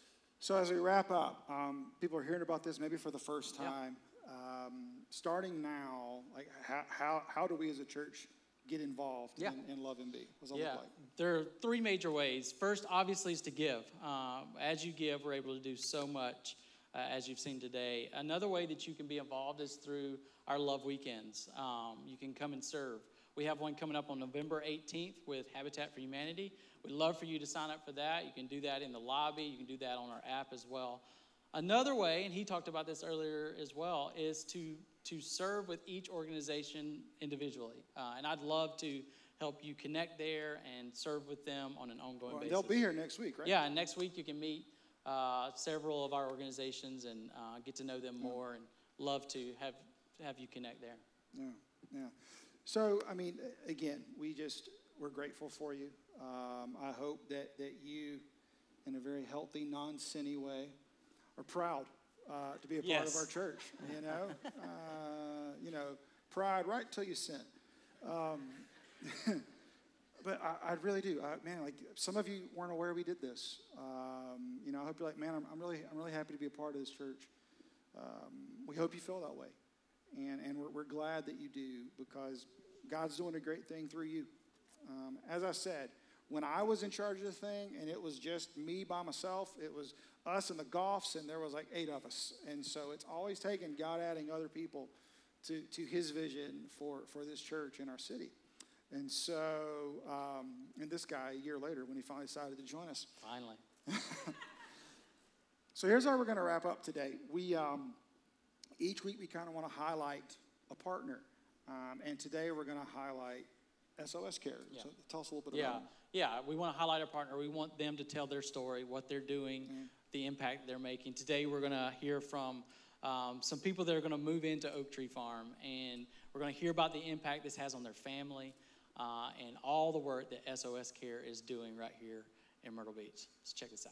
So as we wrap up, um, people are hearing about this maybe for the first time. Yeah. Um, starting now, like how, how how do we as a church get involved yeah. in, in LoveMB? What does that yeah. look like? There are three major ways. First, obviously, is to give. Um, as you give, we're able to do so much. Uh, as you've seen today. Another way that you can be involved is through our Love Weekends. Um, you can come and serve. We have one coming up on November eighteenth with Habitat for Humanity. We'd love for you to sign up for that. You can do that in the lobby. You can do that on our app as well. Another way, and he talked about this earlier as well, is to, to serve with each organization individually. Uh, and I'd love to help you connect there and serve with them on an ongoing Well, basis. they'll be here next week, right? Yeah, and next week you can meet Uh, several of our organizations and uh, get to know them more, and love to have have you connect there. Yeah, yeah. So, I mean, again, we just, we're grateful for you. Um, I hope that, that you, in a very healthy, non-sinny way, are proud uh, to be a part Yes. of our church, you know? uh, you know, pride right till you sin. Um, But I, I really do, I, man. Like some of you weren't aware we did this. Um, you know, I hope you're like, man. I'm, I'm really, I'm really happy to be a part of this church. Um, we hope you feel that way, and and we're, we're glad that you do because God's doing a great thing through you. Um, as I said, when I was in charge of the thing, and it was just me by myself. It was us and the Goffs, and there was like eight of us. And so it's always taken God adding other people to, to his vision for, for this church in our city. And so, um, and this guy, a year later, when he finally decided to join us. Finally. So here's how we're going to wrap up today. We, um, each week we kind of want to highlight a partner. Um, and today we're going to highlight S O S Care. Yeah. So tell us a little bit Yeah, about them. yeah. We want to highlight our partner. We want them to tell their story, what they're doing, mm-hmm. the impact they're making. Today we're going to hear from um, some people that are going to move into Oak Tree Farm, and we're going to hear about the impact this has on their family uh, and all the work that S O S Care is doing right here in Myrtle Beach. Let's check this out.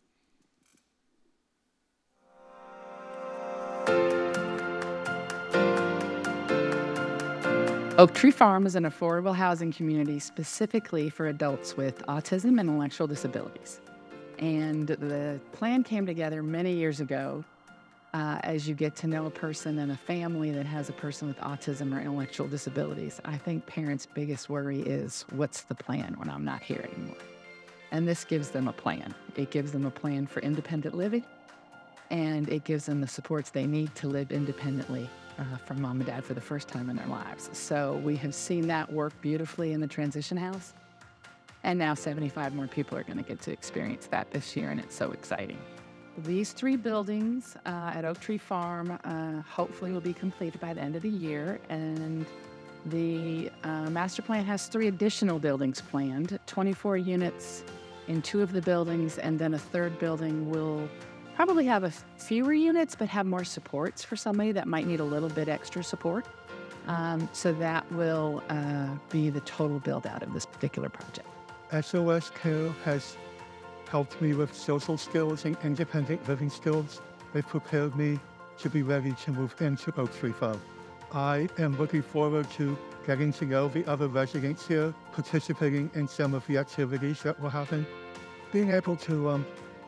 Oak Tree Farm is an affordable housing community specifically for adults with autism and intellectual disabilities. And the plan came together many years ago uh, as you get to know a person and a family that has a person with autism or intellectual disabilities. I think parents' biggest worry is, what's the plan when I'm not here anymore? And this gives them a plan. It gives them a plan for independent living, and it gives them the supports they need to live independently Uh, from mom and dad for the first time in their lives. So we have seen that work beautifully in the transition house. And now seventy-five more people are going to get to experience that this year, and it's so exciting. These three buildings uh, at Oak Tree Farm uh, hopefully will be completed by the end of the year. And the uh, master plan has three additional buildings planned, twenty-four units in two of the buildings, and then a third building will probably have a fewer units, but have more supports for somebody that might need a little bit extra support. Um, so that will uh, be the total build out of this particular project. S O S Care has helped me with social skills and independent living skills. They've prepared me to be ready to move into Oak Tree Farm. I am looking forward to getting to know the other residents here, participating in some of the activities that will happen, being able to um,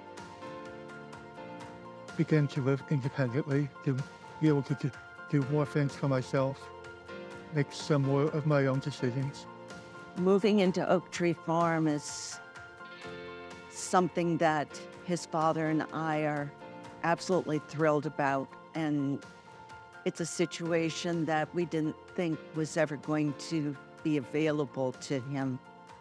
begin to live independently, to be able to do, do more things for myself, make some more of my own decisions. Moving into Oak Tree Farm is something that his father and I are absolutely thrilled about, and it's a situation that we didn't think was ever going to be available to him.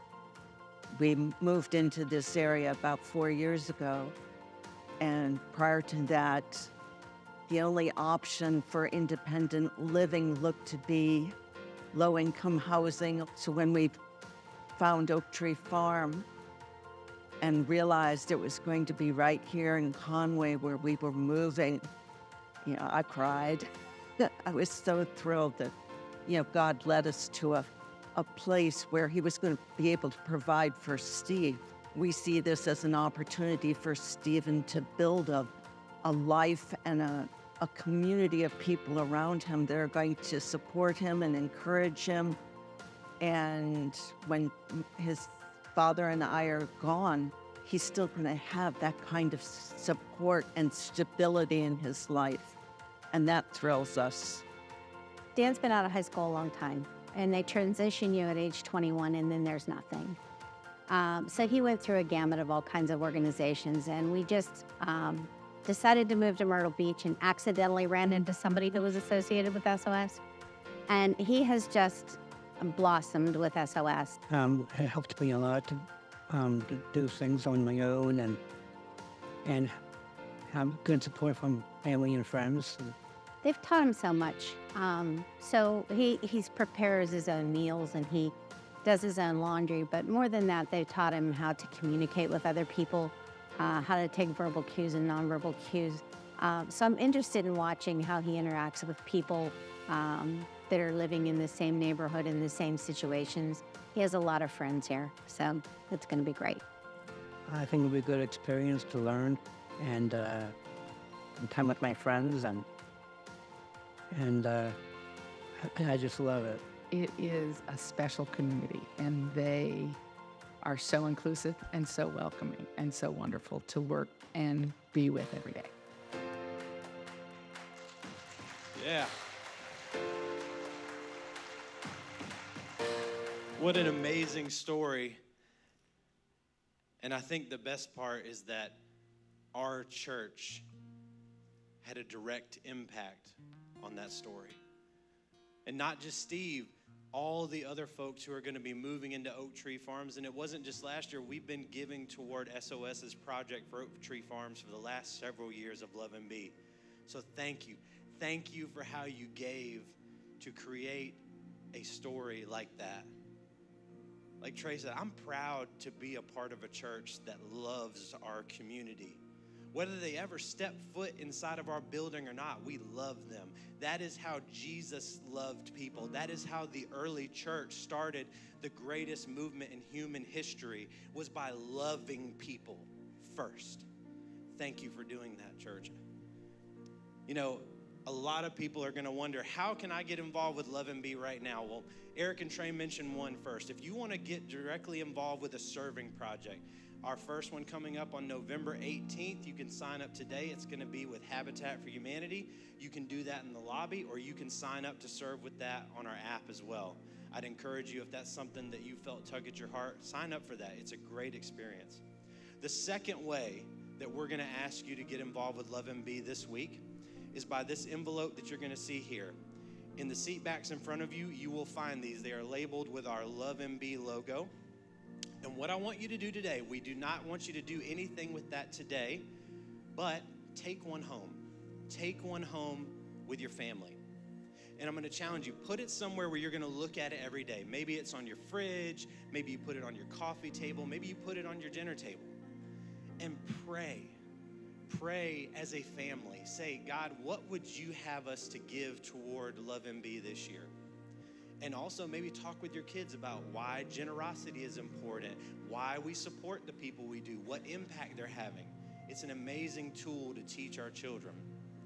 We moved into this area about four years ago. And prior to that, the only option for independent living looked to be low-income housing. So when we found Oak Tree Farm and realized it was going to be right here in Conway where we were moving, you know, I cried. I was so thrilled that, you know, God led us to a, a place where he was going to be able to provide for Steve. We see this as an opportunity for Stephen to build a, a life and a, a community of people around him that are going to support him and encourage him. And when his father and I are gone, he's still going to have that kind of support and stability in his life. And that thrills us. Dan's been out of high school a long time, and they transition you at age twenty-one, and then there's nothing. Um, so he went through a gamut of all kinds of organizations, and we just um, decided to move to Myrtle Beach and accidentally ran into somebody that was associated with S O S. And he has just blossomed with S O S. Um, it helped me a lot to, um, to do things on my own and and have good support from family and friends. They've taught him so much. Um, so he he prepares his own meals, and he does his own laundry, but more than that, they taught him how to communicate with other people, uh, how to take verbal cues and nonverbal cues. Um, so I'm interested in watching how he interacts with people um, that are living in the same neighborhood, in the same situations. He has a lot of friends here, so it's gonna be great. I think it'll be a good experience to learn and uh, spend time with my friends, and and uh, I, I just love it. It is a special community, and they are so inclusive and so welcoming and so wonderful to work and be with every day. Yeah. What an amazing story. And I think the best part is that our church had a direct impact on that story. And not just Steve, all the other folks who are going to be moving into Oak Tree Farms. And it wasn't just last year. We've been giving toward SOS's project for Oak Tree Farms for the last several years of LoveMB. So thank you. Thank you for how you gave to create a story like that. Like Trey said, I'm proud to be a part of a church that loves our community. Whether they ever step foot inside of our building or not, we love them. That is how Jesus loved people. That is how the early church started the greatest movement in human history, was by loving people first. Thank you for doing that, church. You know, a lot of people are going to wonder, how can I get involved with LoveMB right now? Well, Eric and Trey mentioned one first. If you want to get directly involved with a serving project, our first one coming up on November eighteenth, you can sign up today. It's going to be with Habitat for Humanity. You can do that in the lobby, or you can sign up to serve with that on our app as well. I'd encourage you, if that's something that you felt tug at your heart, sign up for that. It's a great experience. The second way that we're going to ask you to get involved with LoveMB this week is by this envelope that you're going to see here. In the seat backs in front of you, you will find these. They are labeled with our LoveMB logo. And what I want you to do today, we do not want you to do anything with that today, but take one home. Take one home with your family. And I'm going to challenge you, put it somewhere where you're going to look at it every day. Maybe it's on your fridge, maybe you put it on your coffee table, maybe you put it on your dinner table. And pray. Pray as a family. Say, God, what would you have us to give toward LoveMB this year? And also maybe talk with your kids about why generosity is important, why we support the people we do, what impact they're having. It's an amazing tool to teach our children.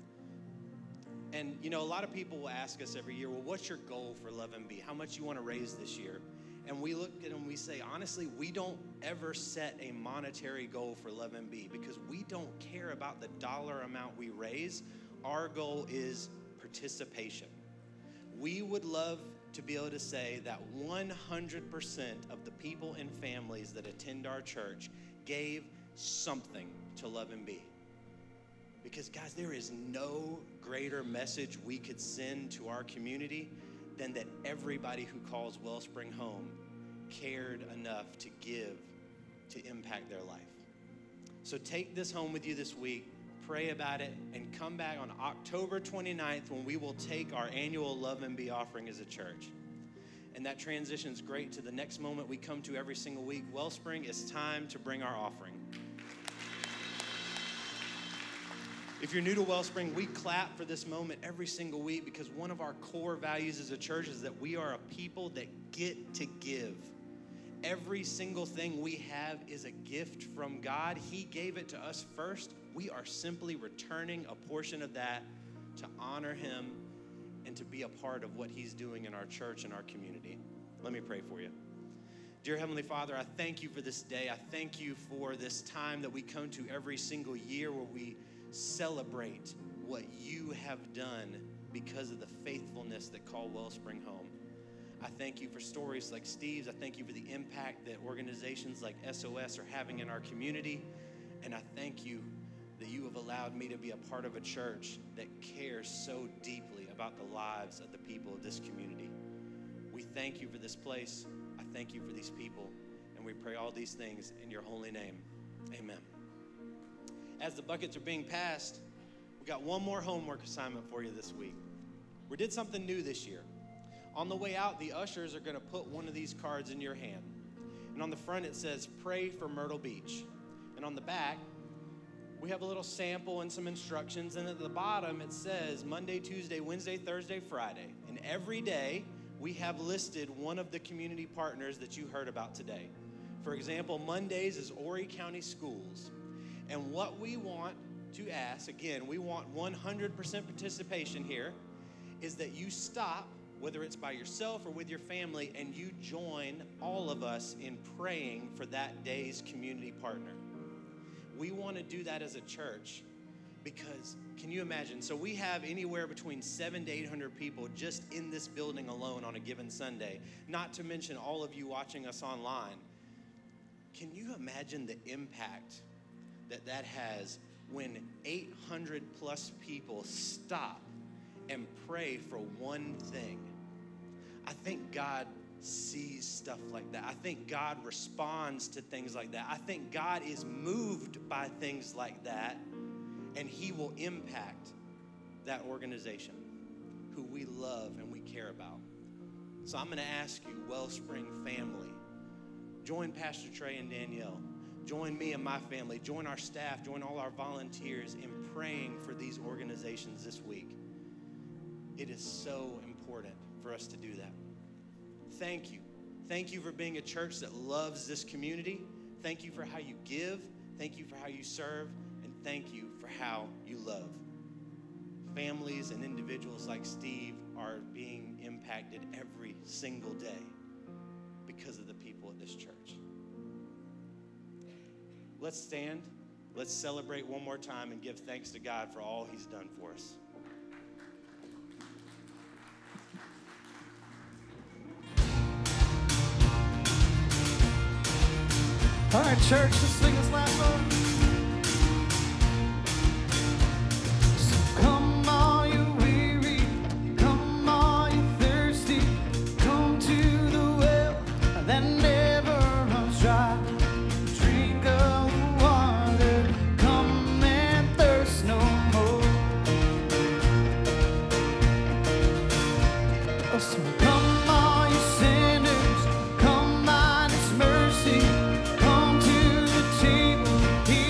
And, you know, a lot of people will ask us every year, well, what's your goal for LoveMB? How much you want to raise this year? And we look at them and we say, honestly, we don't ever set a monetary goal for LoveMB because we don't care about the dollar amount we raise. Our goal is participation. We would love to be able to say that one hundred percent of the people and families that attend our church gave something to LoveMB. Because, guys, there is no greater message we could send to our community than that everybody who calls Wellspring home cared enough to give to impact their life. So take this home with you this week, pray about it, and come back on October twenty-ninth when we will take our annual LoveMB offering as a church. And that transitions great to the next moment we come to every single week. Wellspring, it's time to bring our offering. If you're new to Wellspring, we clap for this moment every single week because one of our core values as a church is that we are a people that get to give. Every single thing we have is a gift from God. He gave it to us first. We are simply returning a portion of that to honor him and to be a part of what he's doing in our church and our community. Let me pray for you. Dear Heavenly Father, I thank you for this day. I thank you for this time that we come to every single year where we celebrate what you have done because of the faithfulness that call Wellspring home. I thank you for stories like Steve's. I thank you for the impact that organizations like S O S are having in our community. And I thank you that you have allowed me to be a part of a church that cares so deeply about the lives of the people of this community. We thank you for this place. I thank you for these people. And we pray all these things in your holy name. Amen. As the buckets are being passed, we got one more homework assignment for you this week. We did something new this year. On the way out, the ushers are going to put one of these cards in your hand. And on the front, it says, Pray for Myrtle Beach. And on the back, we have a little sample and some instructions. And at the bottom, it says Monday, Tuesday, Wednesday, Thursday, Friday. And every day, we have listed one of the community partners that you heard about today. For example, Mondays is Horry County Schools. And what we want to ask, again, we want one hundred percent participation here, is that you stop, whether it's by yourself or with your family, and you join all of us in praying for that day's community partner. We want to do that as a church because, can you imagine? So we have anywhere between seven to eight hundred people just in this building alone on a given Sunday, not to mention all of you watching us online. Can you imagine the impact that that has when eight hundred plus people stop and pray for one thing? I think God sees stuff like that. I think God responds to things like that. I think God is moved by things like that, and he will impact that organization who we love and we care about. So I'm going to ask you, Wellspring family, join Pastor Trey and Danielle. Join me and my family. Join our staff. Join all our volunteers in praying for these organizations this week. It is so important for us to do that. Thank you. Thank you for being a church that loves this community. Thank you for how you give. Thank you for how you serve. And thank you for how you love. Families and individuals like Steve are being impacted every single day because of the people at this church. Let's stand. Let's celebrate one more time and give thanks to God for all he's done for us. All right, church, let's sing this last one. So come all you weary, come all you thirsty, come to the well that never runs dry. Drink of the water, come and thirst no more. Oh, so come all you sinners, come by his mercy. He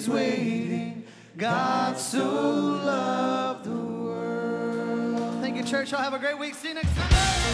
waiting. God so loved the world. Thank you, church. Y'all have a great week. See you next time.